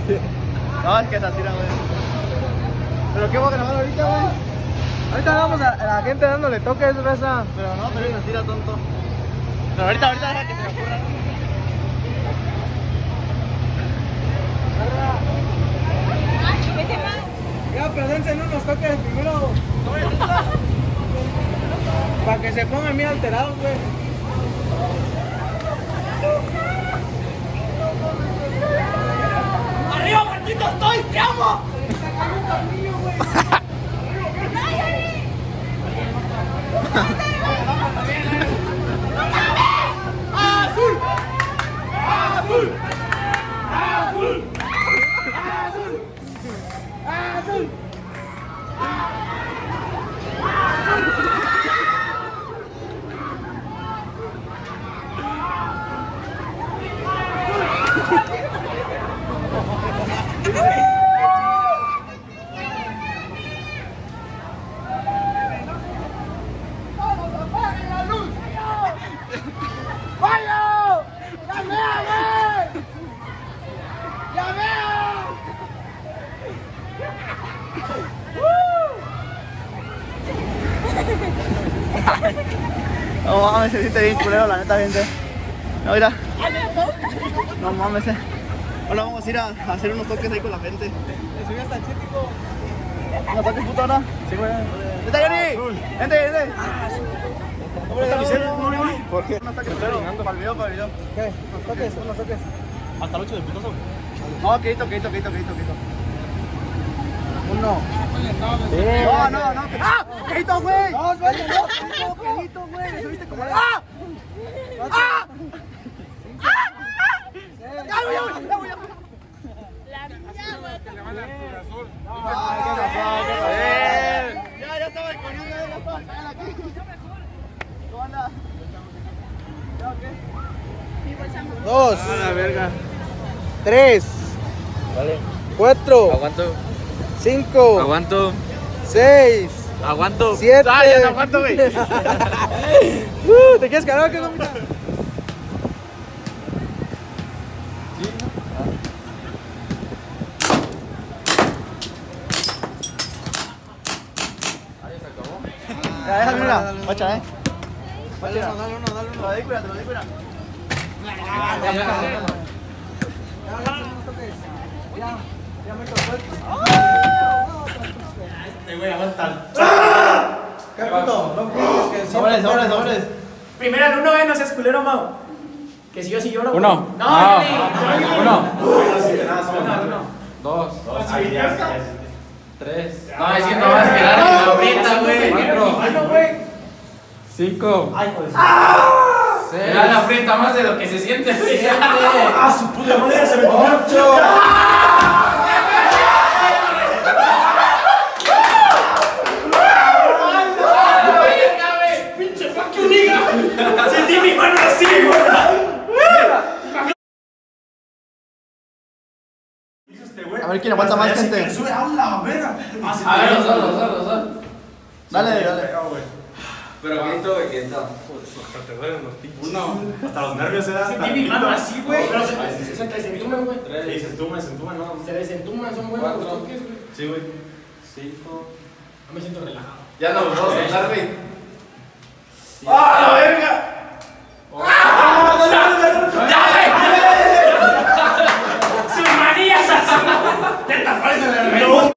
No, es que es así, güey. ¿Pero qué voy a grabar ahorita, güey? Ahorita vamos a la gente dándole toques, raza. Pero no, pero es así, tonto. Pero ahorita deja que se me ocurra. Ya, pero dense unos toques primero. Para que se pongan bien alterados, güey. ¡Arriba, Marquito, estoy! ¡Te amo! ¡Azul! ¡Azul! ¡Azul! ¡Azul! ¡Azul! No mames, se siente bien culero, la neta, gente. No, mira. No mames, Ahora vamos a ir a hacer unos toques ahí con la gente. Le subí hasta el chítico. ¿Unos toques, puto, ahora? Sí, güey. ¡Vente, Johnny! ¡Vente! ¿Por qué? Unos toques, para el video. ¿Qué? Unos toques. ¿Hasta el 8 de putazo? No, quedito. Uno. No. ¡Ah! ¡Quedito, güey! Dos, güey. ¡Quedito, güey! ¿Le subiste como ¡Ah! ¡Ah! ¡Ya voy! Ya estaba poniendo de la pantalla aquí. ¿Cómo anda? Dos. A la verga. Tres. Vale. Cuatro. Aguanto. Cinco. Aguanto. 6, Aguanto. 7. ¡Ah, ya no aguanto, güey! ¿Te quieres cargar o qué, gomita? Ya, déjame una. Guacha, Dale uno. Lo de cura. Ya me tocó Este güey aguanta. ¿Qué puto? No pienses que Sobres. Primero al 1, no seas culero, Mau. Que si yo sí lloro. Uno. güey. No, Ah, dale. uno. Uno. Dos. Tres. No, es que no vas a quedar en la ahorita, güey. Cuatro. Cinco. Seis. Era la frente más de lo que se siente, güey. ¡Ah, su puta madre! ¡Se me tomó 8! ¡Pinche fuck you, nigga! Sentí mi mano así, güey. A ver quién aguanta más, gente. Sube a la verga. A ver, los dos. Dale. Pero quedito, güey, quedito. Uno, hasta los nervios se dan. Sentí mi mano así, güey. Pero se desentuman, güey. Sí, se entuman, ¿no? Se desentuman, son buenos los Cuatro. toques, güey. Sí, güey. No me siento relajado. Ya no, vamos a soltar, güey. ¡Ah, la verga!